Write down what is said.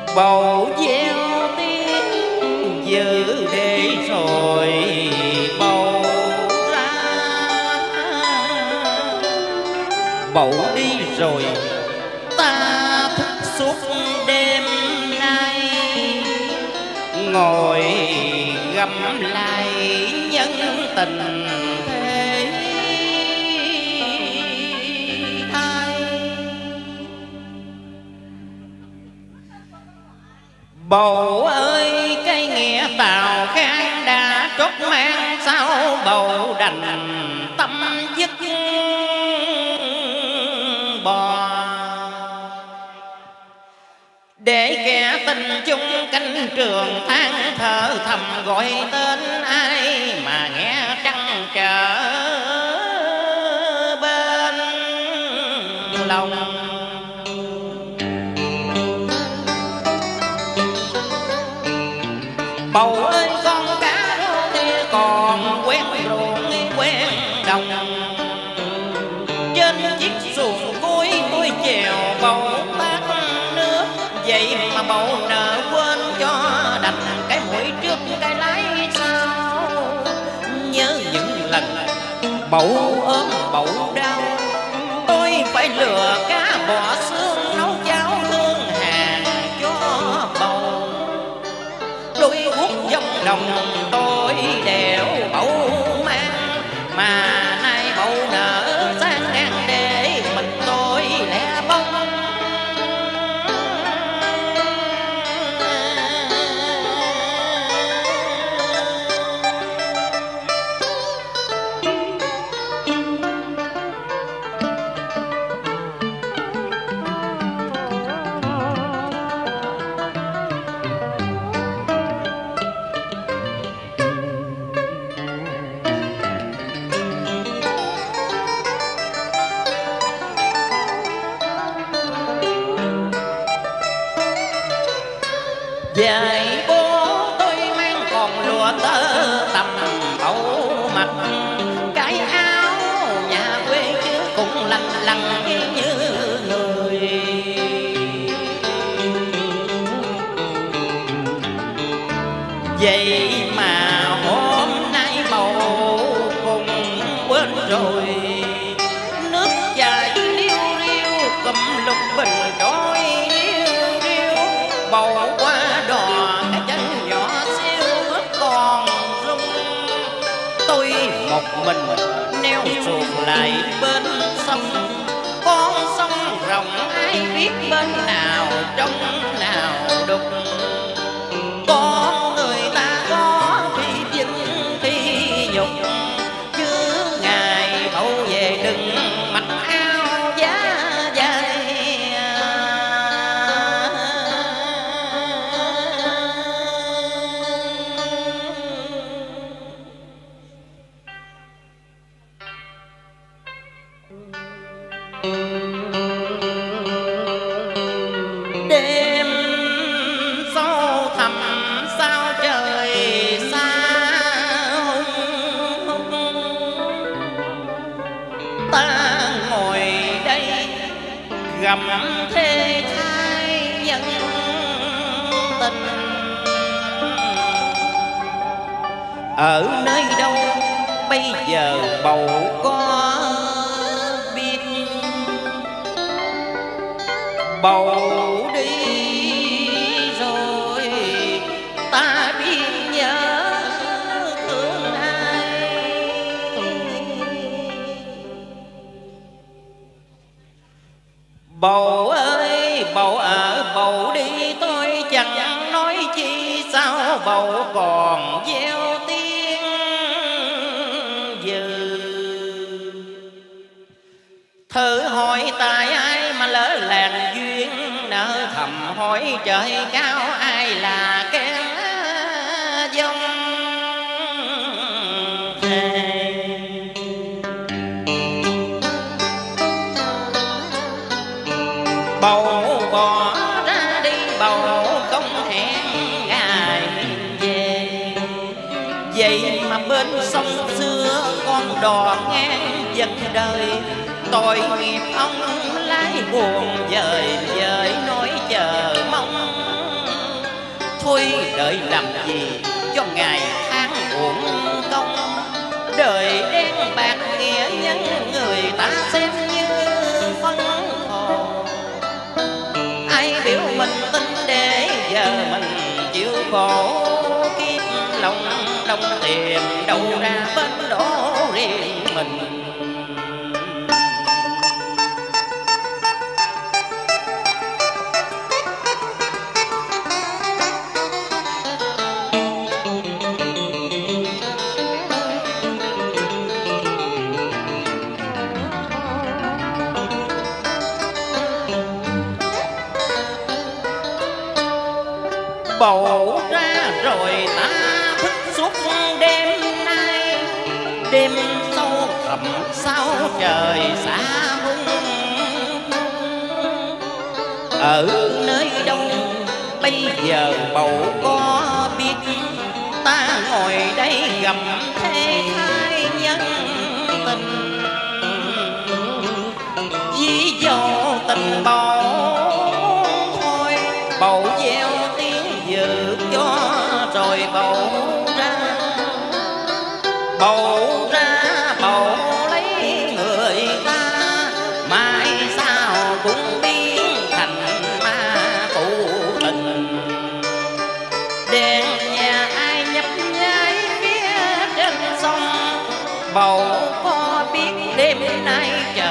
bầu gieo tiếng dự để rồi bầu ra, bầu đi rồi ta thức suốt đêm nay, ngồi gặm lại nhân tình thế thay. Bầu ơi cây nghĩa tàu khang đã trót mang, sao bầu đành tâm dứt bò, để kẻ tình chung cánh trường than thở thầm gọi tên ai mà nghe trăng trở bên lòng. Bầu ơi con cá rô thì còn quen ruộng quen đồng, trên chiếc xuồng cuối đuôi chèo bầu tát nước, vậy mà bầu nợ quên cho đành cái mũi trước cái lái sau. Nhớ những lần bầu ốm bầu đau, tôi phải lừa cá bỏ xương nấu cháo thương hàng cho bầu, đôi guốc dòng đồng tôi đèo bầu mang, mà nay bầu nở sang ngang để mình tôi lẻ bông. Dạy bố tôi mang còn lụa tơ tầm bầu mặt, cái áo nhà quê chứ cũng lành lằn như người. Vậy mà hôm nay bầu cùng quên rồi, nước chảy liêu riêu cầm lục bình trôi liêu riêu, bầu qua đò cái chân nhỏ xíu bước còn rung. Tôi một mình neo xuồng lại bên sông, con sông rộng ai biết bên nào trong nào đục. Con người ta có khi vinh khi nhục, chứ ngày bầu về đừng mặc áo giá dày. Đêm sâu thẳm sao trời xa hung hung, ta ngồi đây gặm thê thai nhân tình. Ở nơi đâu bây giờ bầu có biết, bầu đi rồi ta biết nhớ thương ai. Bầu ơi bầu ở bầu đi tôi chẳng nói chi, sao bầu còn gieo tiếng dự. Thử hỏi tại ai mà lỡ làng duyên nợ thầm, hỏi trời cao ai là kẻ dông thề. Bầu bỏ ra đi bầu không hẹn ngày về, vậy mà bên sông xưa con đò ngang dần đời. Tội nghiệp ông lái buồn dời dời nỗi chờ mong đợi làm gì cho ngày tháng uổng công. Đời đen bạc nghĩa nhân người ta xem như phân hồn. Ai biểu mình tin để giờ mình chịu khổ, kiếp lòng đông tìm đâu ra bên đổ riêng mình. Bầu ra rồi ta thức suốt đêm nay, đêm sâu thẳm sao trời xa hung. Ở nơi đâu bây giờ bầu có biết, ta ngồi đây gầm thế hai nhân tình. Vì do tình bầu thôi, bầu gieo dự cho rồi bầu ra. Bầu ra bầu lấy người ta, mai sao cũng biến thành ma phụ tình. Đèn nhà ai nhấp nháy phía trên sông, bầu có biết đêm nay trời